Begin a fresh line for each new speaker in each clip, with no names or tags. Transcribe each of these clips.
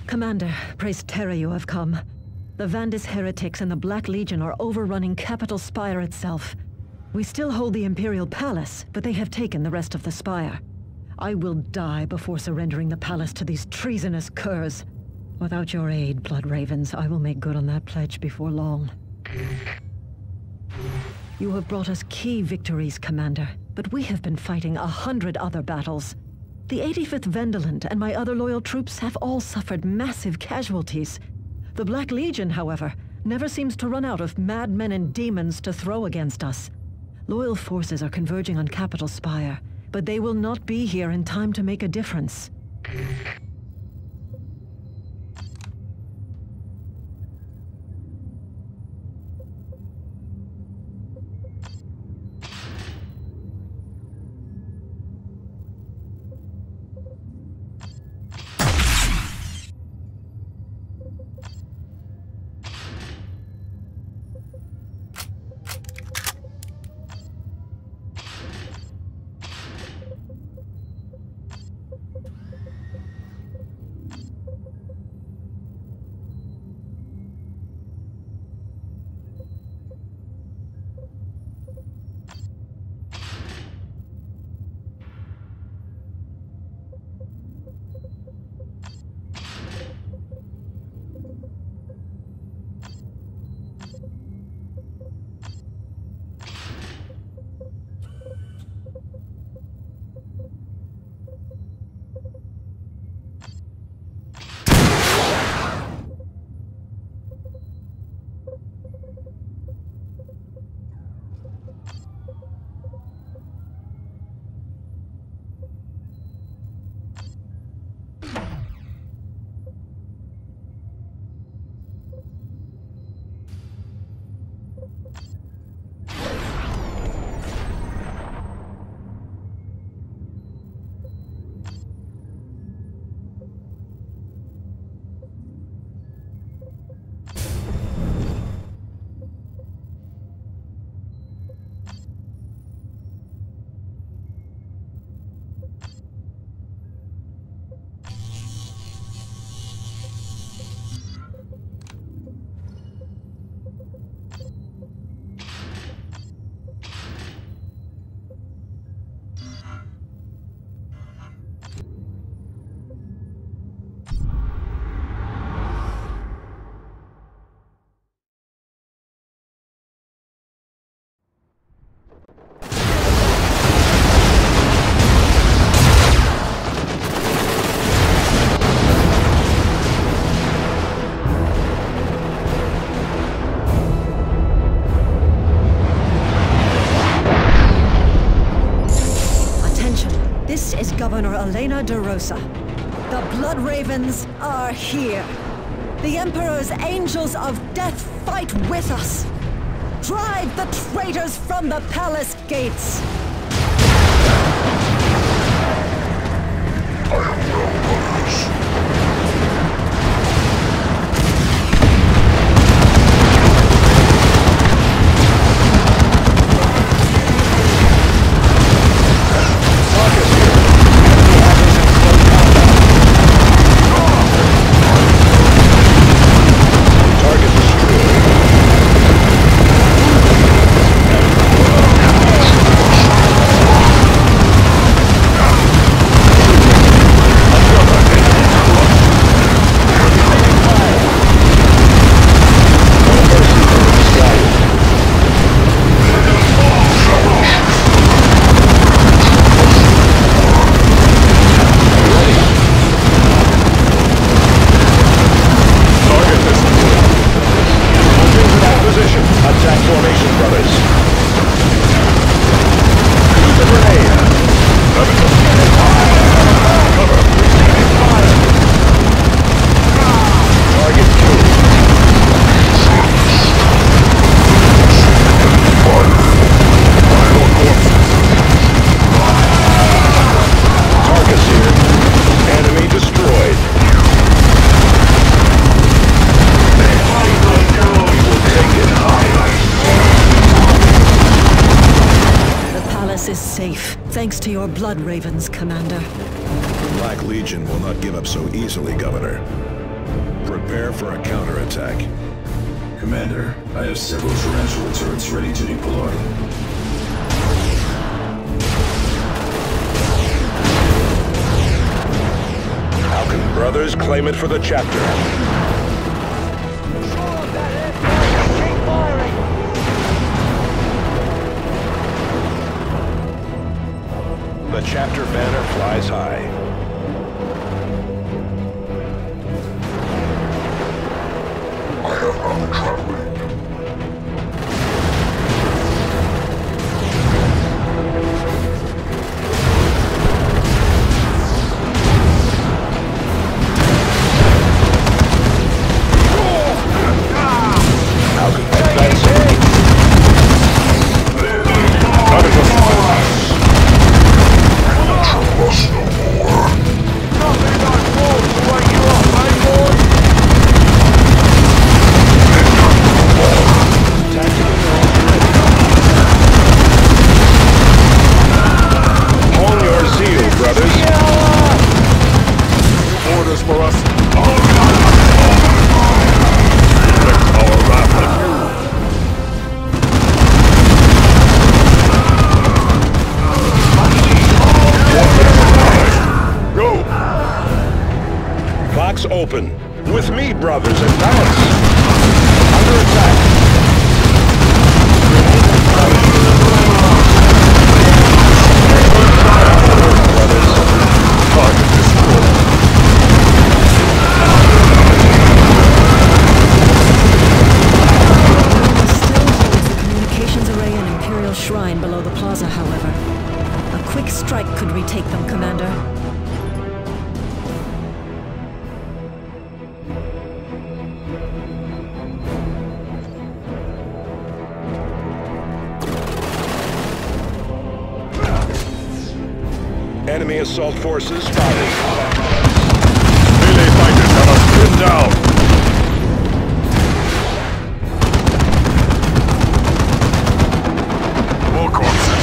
Commander, praise Terra you have come. The Vandis heretics and the Black Legion are overrunning capital Spire itself. We still hold the Imperial Palace, but they have taken the rest of the Spire. I will die before surrendering the palace to these treasonous curs. Without your aid, Blood Ravens, I will make good on that pledge before long. You have brought us key victories, Commander, but we have been fighting 100 other battles. The 85th Vendaland and my other loyal troops have all suffered massive casualties. The Black Legion, however, never seems to run out of madmen and demons to throw against us. Loyal forces are converging on Capital Spire, but they will not be here in time to make a difference. Governor Elena de Rosa. The Blood Ravens are here. The Emperor's angels of death fight with us. Drive the traitors from the palace gates. Thanks to your Blood Ravens, Commander.
The Black Legion will not give up so easily, Governor. Prepare for a counterattack.
Commander, I have several tarantula turrets ready to deploy.
Falcon Brothers claim it for the chapter. The chapter banner flies high.
I have found traveling.
Open. With me, brothers, and balance. Under attack. Target destroyed.
Still holds the communications array and Imperial Shrine below the plaza, however. A quick strike could retake them, Commander.
Enemy assault forces spotted. Melee fighters have us pinned down. More corpses.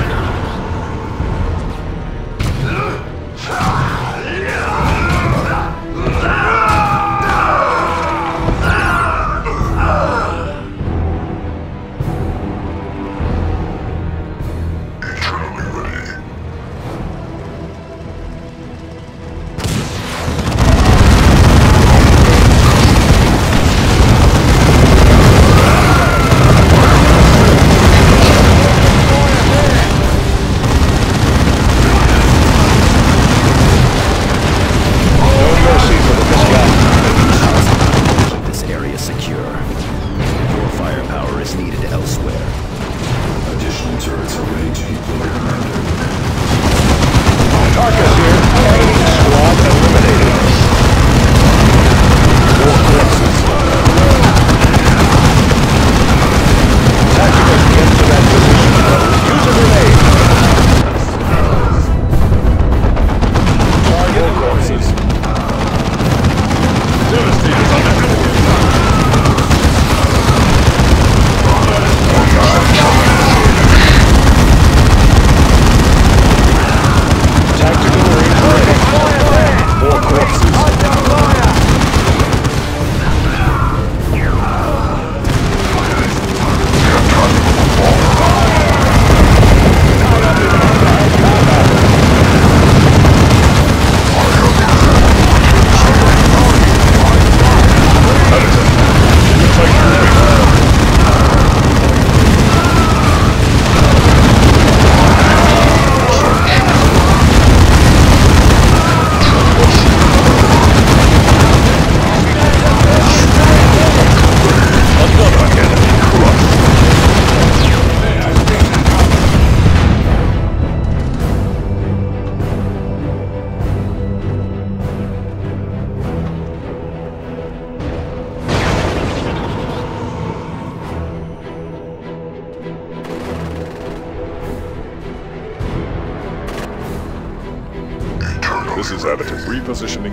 This is Abaton repositioning.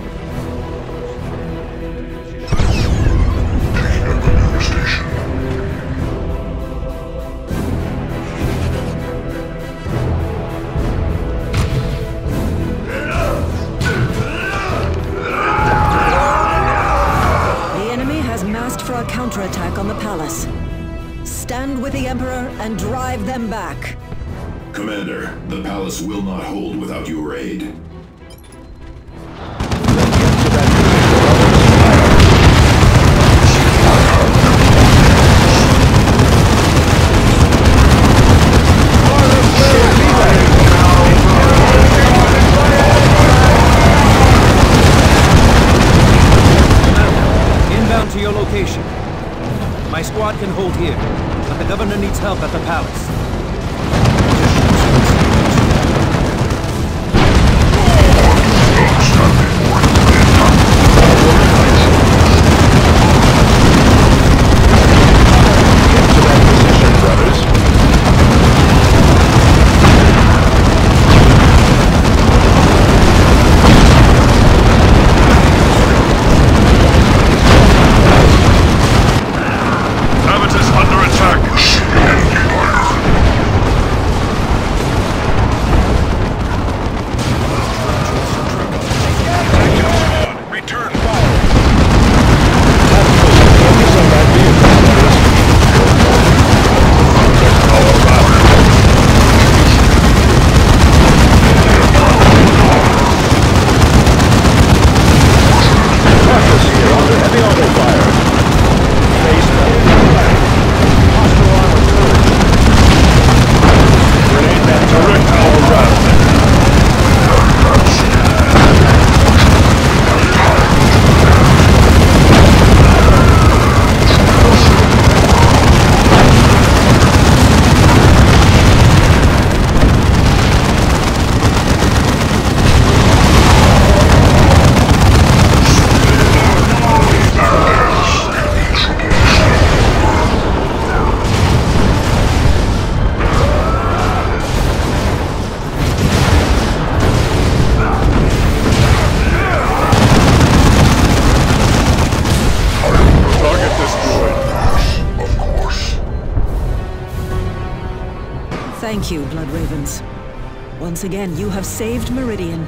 Taking up another station.
stand with the Emperor and drive them back.
Commander, the palace will not hold without your aid.
To your location. My squad can hold here, but the governor needs help at the palace.
Thank you, Blood Ravens. Once again, you have saved Meridian.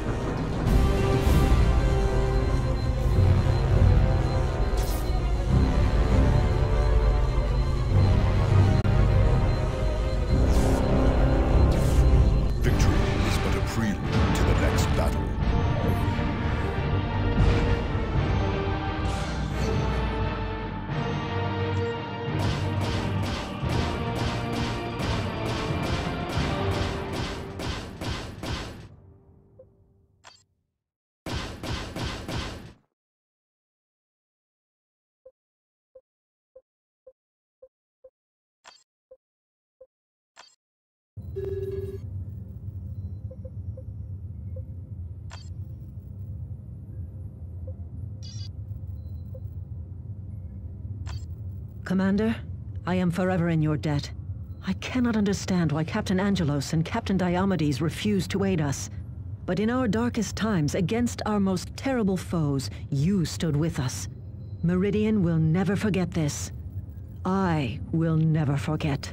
Victory is but a prelude to the next battle.
Commander, I am forever in your debt. I cannot understand why Captain Angelos and Captain Diomedes refused to aid us. But in our darkest times, against our most terrible foes, you stood with us. Meridian will never forget this. I will never forget.